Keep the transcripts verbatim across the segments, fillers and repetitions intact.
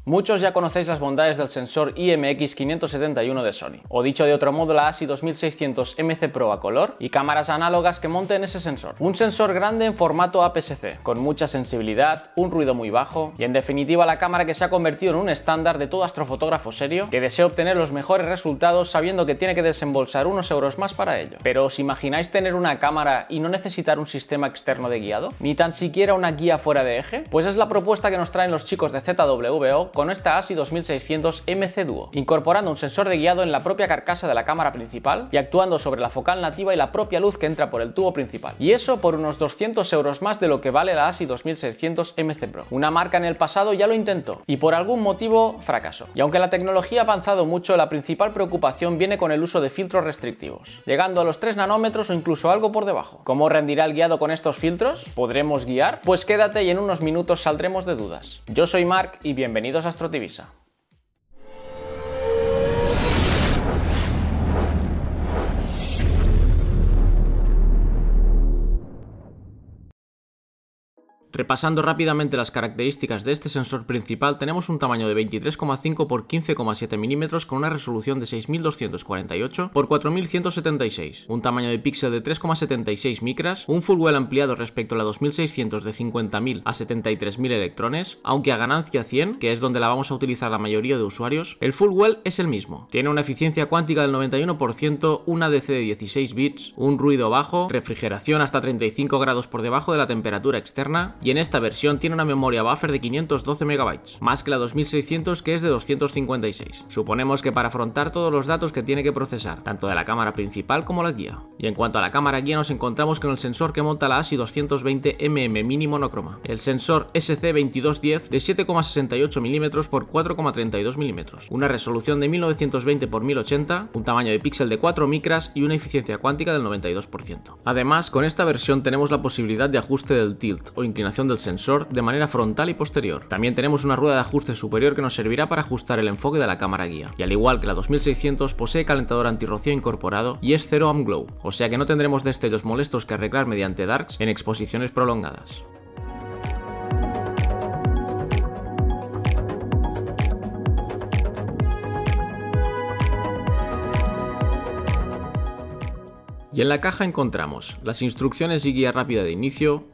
Muchos ya conocéis las bondades del sensor I M X quinientos setenta y uno de Sony, o dicho de otro modo la ASI dos mil seiscientos M C Pro a color y cámaras análogas que monten ese sensor. Un sensor grande en formato A P S C, con mucha sensibilidad, un ruido muy bajo y en definitiva la cámara que se ha convertido en un estándar de todo astrofotógrafo serio que desea obtener los mejores resultados sabiendo que tiene que desembolsar unos euros más para ello. Pero ¿os imagináis tener una cámara y no necesitar un sistema externo de guiado? ¿Ni tan siquiera una guía fuera de eje? Pues es la propuesta que nos traen los chicos de Z W O con esta ASI dos mil seiscientos M C Duo, incorporando un sensor de guiado en la propia carcasa de la cámara principal y actuando sobre la focal nativa y la propia luz que entra por el tubo principal. Y eso por unos doscientos euros más de lo que vale la ASI dos mil seiscientos M C Pro. Una marca en el pasado ya lo intentó y por algún motivo fracasó. Y aunque la tecnología ha avanzado mucho, la principal preocupación viene con el uso de filtros restrictivos, llegando a los tres nanómetros o incluso algo por debajo. ¿Cómo rendirá el guiado con estos filtros? ¿Podremos guiar? Pues quédate y en unos minutos saldremos de dudas. Yo soy Marc y bienvenidos a AstroTivisa. Repasando rápidamente las características de este sensor principal, tenemos un tamaño de veintitrés coma cinco por quince coma siete milímetros con una resolución de seis mil doscientos cuarenta y ocho por cuatro mil ciento setenta y seis, un tamaño de píxel de tres coma setenta y seis micras, un full well ampliado respecto a la dos mil seiscientos de cincuenta mil a setenta y tres mil electrones, aunque a ganancia cien, que es donde la vamos a utilizar la mayoría de usuarios, el full well es el mismo. Tiene una eficiencia cuántica del noventa y uno por ciento, una A D C de dieciséis bits, un ruido bajo, refrigeración hasta treinta y cinco grados por debajo de la temperatura externa, y en esta versión tiene una memoria buffer de quinientos doce megabytes, más que la dos mil seiscientos que es de doscientos cincuenta y seis. Suponemos que para afrontar todos los datos que tiene que procesar, tanto de la cámara principal como la guía. Y en cuanto a la cámara guía nos encontramos con el sensor que monta la ASI doscientos veinte M M mini monocroma, el sensor S C veintidós diez de siete coma sesenta y ocho milímetros por cuatro coma treinta y dos milímetros, una resolución de mil novecientos veinte por mil ochenta, un tamaño de píxel de cuatro micras y una eficiencia cuántica del noventa y dos por ciento. Además, con esta versión tenemos la posibilidad de ajuste del tilt o inclinación del sensor de manera frontal y posterior. También tenemos una rueda de ajuste superior que nos servirá para ajustar el enfoque de la cámara guía. Y al igual que la dos mil seiscientos posee calentador antirrocío incorporado y es cero amp glow, o sea que no tendremos destellos molestos que arreglar mediante darks en exposiciones prolongadas. Y en la caja encontramos las instrucciones y guía rápida de inicio,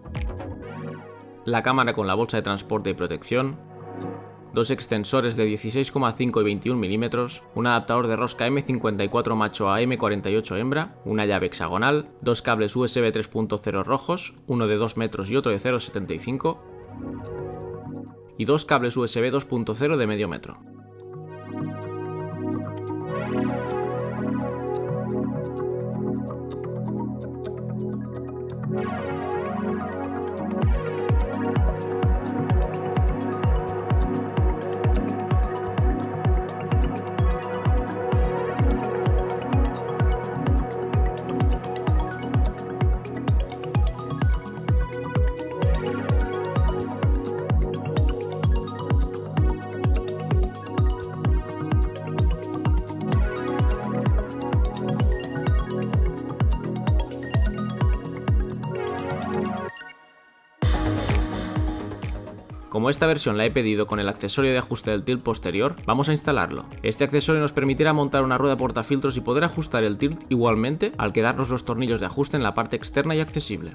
la cámara con la bolsa de transporte y protección, dos extensores de dieciséis coma cinco y veintiún milímetros, un adaptador de rosca M cincuenta y cuatro macho a M cuarenta y ocho hembra, una llave hexagonal, dos cables U S B tres punto cero rojos, uno de dos metros y otro de cero coma setenta y cinco, y dos cables U S B dos punto cero de medio metro. Como esta versión la he pedido con el accesorio de ajuste del tilt posterior, vamos a instalarlo. Este accesorio nos permitirá montar una rueda portafiltros y poder ajustar el tilt igualmente al quedarnos los tornillos de ajuste en la parte externa y accesible.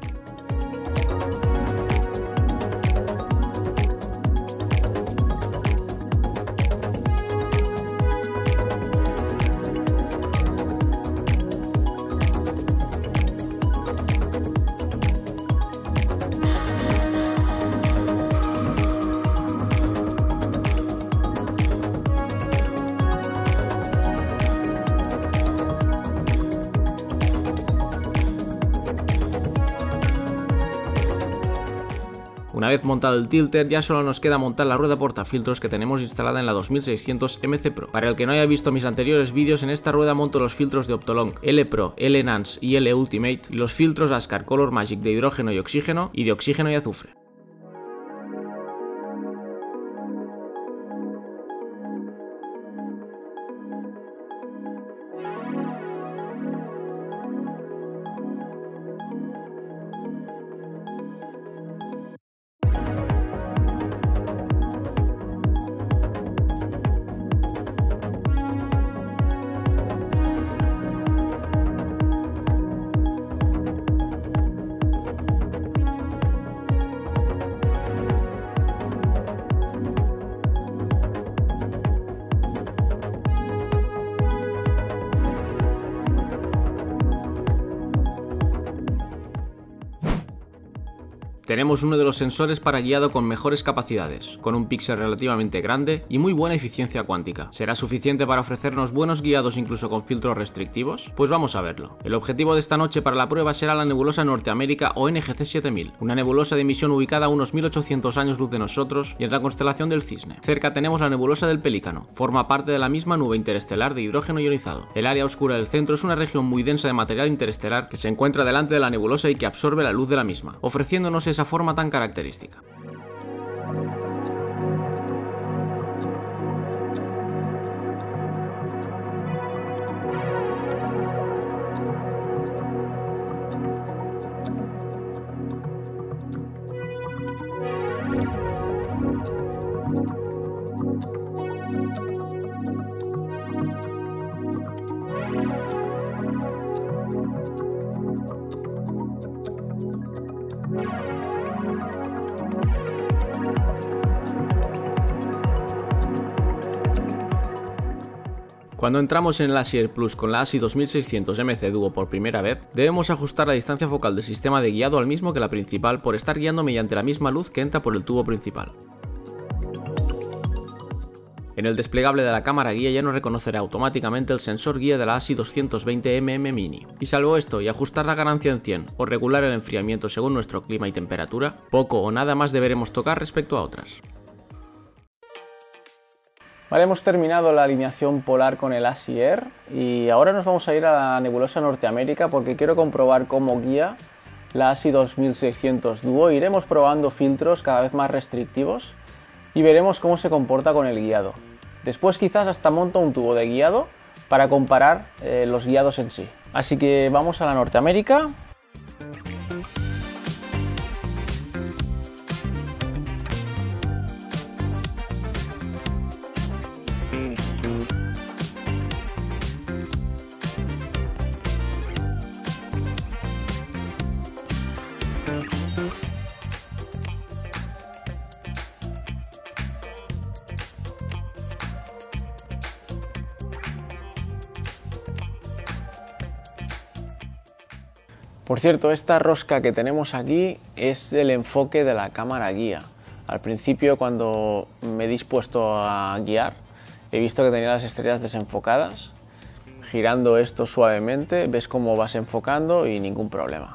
Una vez montado el tilter, ya solo nos queda montar la rueda portafiltros que tenemos instalada en la dos mil seiscientos M C Pro. Para el que no haya visto mis anteriores vídeos, en esta rueda monto los filtros de Optolong L Pro, L Enhance y L Ultimate y los filtros Ascar Color Magic de hidrógeno y oxígeno y de oxígeno y azufre. Tenemos uno de los sensores para guiado con mejores capacidades, con un píxel relativamente grande y muy buena eficiencia cuántica. ¿Será suficiente para ofrecernos buenos guiados incluso con filtros restrictivos? Pues vamos a verlo. El objetivo de esta noche para la prueba será la nebulosa Norteamérica o N G C siete mil, una nebulosa de emisión ubicada a unos mil ochocientos años luz de nosotros y en la constelación del Cisne. Cerca tenemos la nebulosa del Pelícano, forma parte de la misma nube interestelar de hidrógeno ionizado. El área oscura del centro es una región muy densa de material interestelar que se encuentra delante de la nebulosa y que absorbe la luz de la misma, ofreciéndonos esa forma tan característica. Cuando entramos en el ASI Plus con la ASI dos mil seiscientos M C Duo por primera vez, debemos ajustar la distancia focal del sistema de guiado al mismo que la principal por estar guiando mediante la misma luz que entra por el tubo principal. En el desplegable de la cámara guía ya nos reconocerá automáticamente el sensor guía de la ASI doscientos veinte M M Mini. Y salvo esto y ajustar la ganancia en cien o regular el enfriamiento según nuestro clima y temperatura, poco o nada más deberemos tocar respecto a otras. Vale, hemos terminado la alineación polar con el ASI Air y ahora nos vamos a ir a la nebulosa Norteamérica porque quiero comprobar cómo guía la ASI dos mil seiscientos Duo. Iremos probando filtros cada vez más restrictivos y veremos cómo se comporta con el guiado. Después quizás hasta monto un tubo de guiado para comparar eh, los guiados en sí. Así que vamos a la Norteamérica. Por cierto, esta rosca que tenemos aquí es el enfoque de la cámara guía. Al principio, cuando me he dispuesto a guiar, he visto que tenía las estrellas desenfocadas. Girando esto suavemente, ves cómo vas enfocando y ningún problema.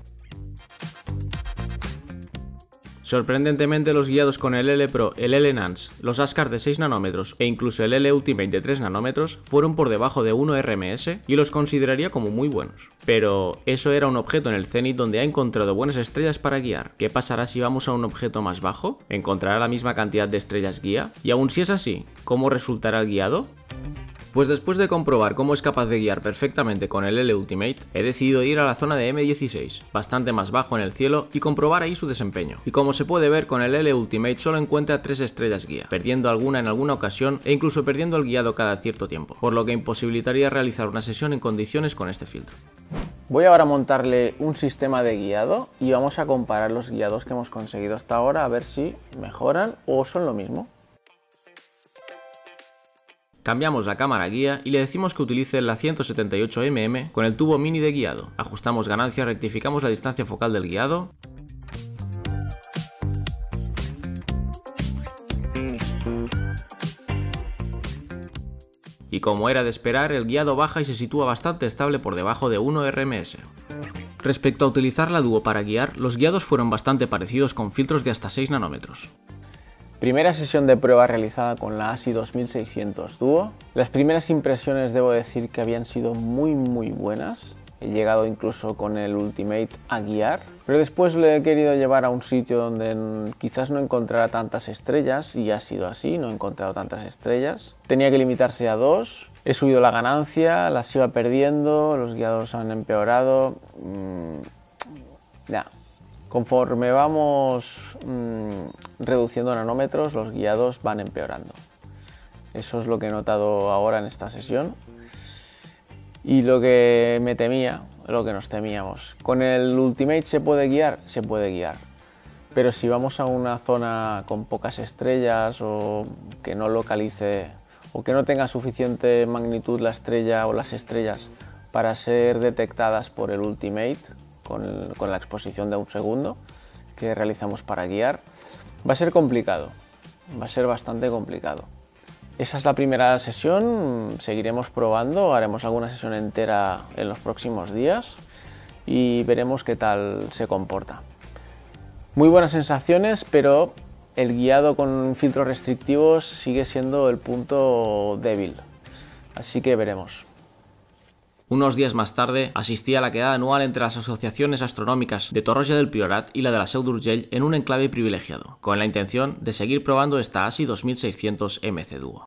Sorprendentemente, los guiados con el L Pro, el L Nance, los ASCAR de seis nanómetros e incluso el L Ultimate de tres nanómetros fueron por debajo de uno R M S y los consideraría como muy buenos. Pero eso era un objeto en el cenit donde ha encontrado buenas estrellas para guiar. ¿Qué pasará si vamos a un objeto más bajo? ¿Encontrará la misma cantidad de estrellas guía? Y aun si es así, ¿cómo resultará el guiado? Pues después de comprobar cómo es capaz de guiar perfectamente con el L Ultimate, he decidido ir a la zona de M dieciséis, bastante más bajo en el cielo, y comprobar ahí su desempeño. Y como se puede ver, con el L Ultimate solo encuentra tres estrellas guía, perdiendo alguna en alguna ocasión e incluso perdiendo el guiado cada cierto tiempo, por lo que imposibilitaría realizar una sesión en condiciones con este filtro. Voy ahora a montarle un sistema de guiado y vamos a comparar los guiados que hemos conseguido hasta ahora a ver si mejoran o son lo mismo. Cambiamos la cámara guía y le decimos que utilice la ciento setenta y ocho milímetros con el tubo mini de guiado. Ajustamos ganancia, rectificamos la distancia focal del guiado. Y como era de esperar, el guiado baja y se sitúa bastante estable por debajo de uno R M S. Respecto a utilizar la Duo para guiar, los guiados fueron bastante parecidos con filtros de hasta seis nanómetros. Primera sesión de prueba realizada con la ASI dos mil seiscientos Duo. Las primeras impresiones debo decir que habían sido muy muy buenas. He llegado incluso con el Ultimate a guiar, pero después le he querido llevar a un sitio donde quizás no encontrara tantas estrellas y ha sido así, no he encontrado tantas estrellas. Tenía que limitarse a dos, he subido la ganancia, las iba perdiendo, los guiados han empeorado. Mm, ya. Conforme vamos mmm, reduciendo nanómetros, los guiados van empeorando. Eso es lo que he notado ahora en esta sesión. Y lo que me temía, lo que nos temíamos. ¿Con el Ultimate se puede guiar? Se puede guiar. Pero si vamos a una zona con pocas estrellas o que no localice o que no tenga suficiente magnitud la estrella o las estrellas para ser detectadas por el Ultimate, Con, el, con la exposición de un segundo, que realizamos para guiar, va a ser complicado, va a ser bastante complicado. Esa es la primera sesión, seguiremos probando, haremos alguna sesión entera en los próximos días y veremos qué tal se comporta. Muy buenas sensaciones, pero el guiado con filtros restrictivos sigue siendo el punto débil, así que veremos. Unos días más tarde, asistí a la quedada anual entre las asociaciones astronómicas de Torroja del Priorat y la de la Seu d'Urgell en un enclave privilegiado, con la intención de seguir probando esta A S I dos mil seiscientos M C Duo.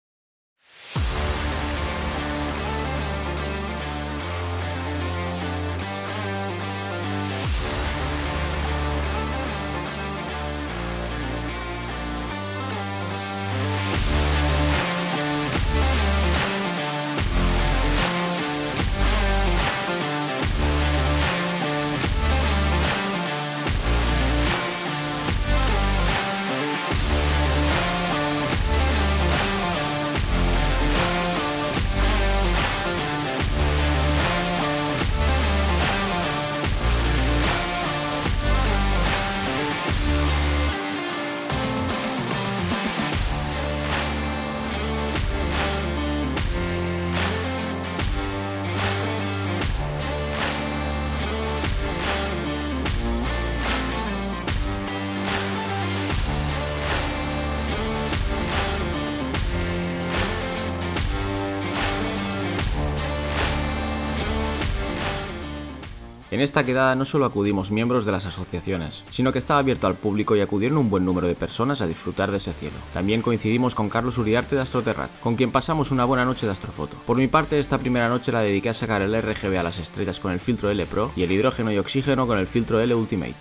En esta quedada no solo acudimos miembros de las asociaciones, sino que estaba abierto al público y acudieron un buen número de personas a disfrutar de ese cielo. También coincidimos con Carlos Uriarte de Astroterrat, con quien pasamos una buena noche de astrofoto. Por mi parte, esta primera noche la dediqué a sacar el R G B a las estrellas con el filtro L Pro y el hidrógeno y oxígeno con el filtro L Ultimate.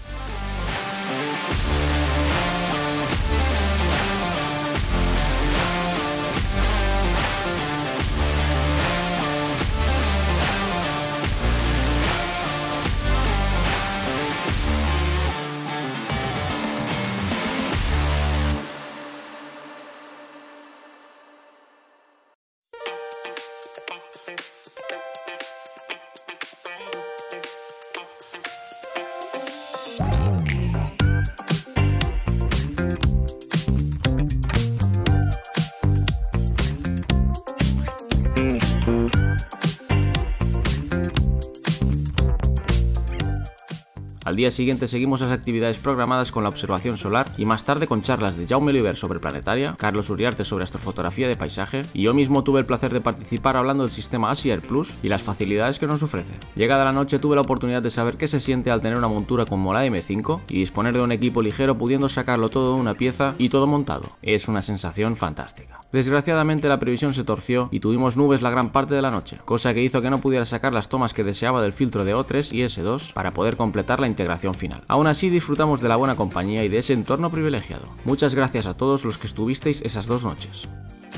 Al día siguiente seguimos las actividades programadas con la observación solar y más tarde con charlas de Jaume Oliver sobre planetaria, Carlos Uriarte sobre astrofotografía de paisaje y yo mismo tuve el placer de participar hablando del sistema A S I Air Plus y las facilidades que nos ofrece. Llegada la noche tuve la oportunidad de saber qué se siente al tener una montura como la M cinco y disponer de un equipo ligero pudiendo sacarlo todo de una pieza y todo montado. Es una sensación fantástica. Desgraciadamente la previsión se torció y tuvimos nubes la gran parte de la noche, cosa que hizo que no pudiera sacar las tomas que deseaba del filtro de O tres y S dos para poder completar la integración final. Aún así disfrutamos de la buena compañía y de ese entorno privilegiado. Muchas gracias a todos los que estuvisteis esas dos noches.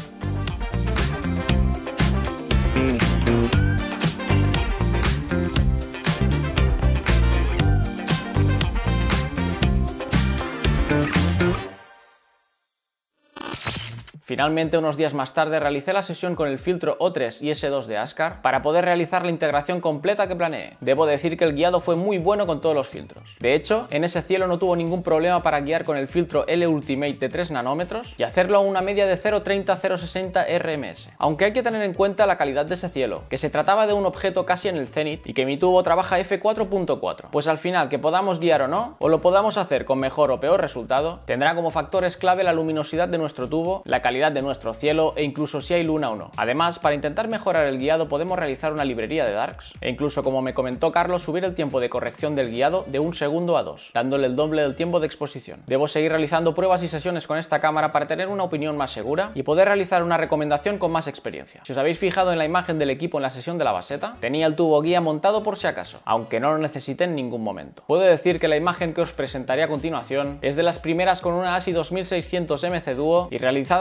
Finalmente, unos días más tarde, realicé la sesión con el filtro O tres y S dos de Askar para poder realizar la integración completa que planeé. Debo decir que el guiado fue muy bueno con todos los filtros. De hecho, en ese cielo no tuvo ningún problema para guiar con el filtro L Ultimate de tres nanómetros y hacerlo a una media de cero coma treinta a cero coma sesenta R M S. Aunque hay que tener en cuenta la calidad de ese cielo, que se trataba de un objeto casi en el cenit y que mi tubo trabaja F cuatro punto cuatro. Pues al final, que podamos guiar o no, o lo podamos hacer con mejor o peor resultado, tendrá como factores clave la luminosidad de nuestro tubo, la calidad de nuestro cielo e incluso si hay luna o no. Además, para intentar mejorar el guiado podemos realizar una librería de darks e incluso, como me comentó Carlos, subir el tiempo de corrección del guiado de un segundo a dos, dándole el doble del tiempo de exposición. Debo seguir realizando pruebas y sesiones con esta cámara para tener una opinión más segura y poder realizar una recomendación con más experiencia. Si os habéis fijado en la imagen del equipo en la sesión de la baseta, tenía el tubo guía montado por si acaso, aunque no lo necesité en ningún momento. Puedo decir que la imagen que os presentaré a continuación es de las primeras con una A S I dos mil seiscientos M C Duo y realizada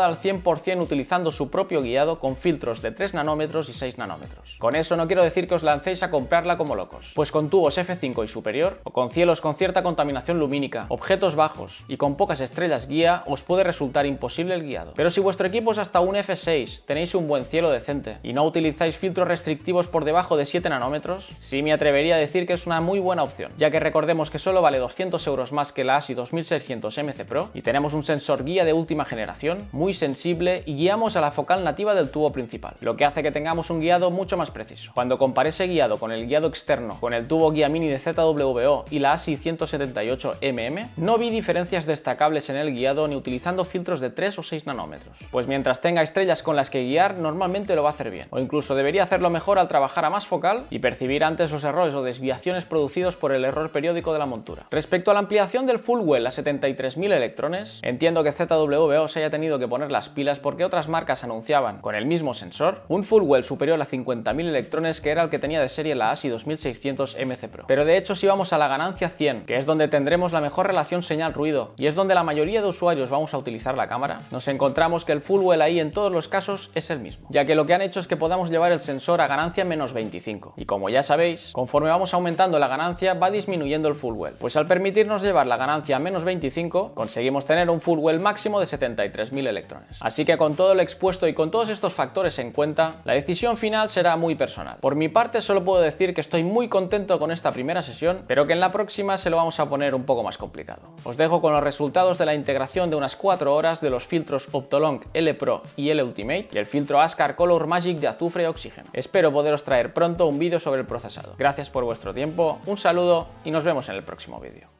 realizada al cien por cien utilizando su propio guiado con filtros de tres nanómetros y seis nanómetros. Con eso no quiero decir que os lancéis a comprarla como locos, pues con tubos efe cinco y superior, o con cielos con cierta contaminación lumínica, objetos bajos y con pocas estrellas guía, os puede resultar imposible el guiado. Pero si vuestro equipo es hasta un efe seis, tenéis un buen cielo decente y no utilizáis filtros restrictivos por debajo de siete nanómetros, sí me atrevería a decir que es una muy buena opción, ya que recordemos que solo vale doscientos euros más que la ASI dos mil seiscientos eme ce Pro y tenemos un sensor guía de última generación, muy sensible y guiamos a la focal nativa del tubo principal, lo que hace que tengamos un guiado mucho más preciso. Cuando comparé ese guiado con el guiado externo, con el tubo guía mini de zeta doble u o y la ASI ciento setenta y ocho eme eme, no vi diferencias destacables en el guiado ni utilizando filtros de tres o seis nanómetros, pues mientras tenga estrellas con las que guiar normalmente lo va a hacer bien, o incluso debería hacerlo mejor al trabajar a más focal y percibir antes los errores o desviaciones producidos por el error periódico de la montura. Respecto a la ampliación del full well a setenta y tres mil electrones, entiendo que zeta doble u o se haya tenido que poner las pilas porque otras marcas anunciaban, con el mismo sensor, un full well superior a cincuenta mil electrones que era el que tenía de serie la ASI dos mil seiscientos eme ce Pro. Pero de hecho si vamos a la ganancia cien, que es donde tendremos la mejor relación señal-ruido y es donde la mayoría de usuarios vamos a utilizar la cámara, nos encontramos que el full well ahí en todos los casos es el mismo, ya que lo que han hecho es que podamos llevar el sensor a ganancia menos veinticinco. Y como ya sabéis, conforme vamos aumentando la ganancia va disminuyendo el full well, pues al permitirnos llevar la ganancia a menos veinticinco, conseguimos tener un full well máximo de setenta y tres mil electrones. Así que con todo lo expuesto y con todos estos factores en cuenta, la decisión final será muy personal. Por mi parte solo puedo decir que estoy muy contento con esta primera sesión, pero que en la próxima se lo vamos a poner un poco más complicado. Os dejo con los resultados de la integración de unas cuatro horas de los filtros Optolong L Pro y L Ultimate y el filtro Ascar Color Magic de azufre y oxígeno. Espero poderos traer pronto un vídeo sobre el procesado. Gracias por vuestro tiempo, un saludo y nos vemos en el próximo vídeo.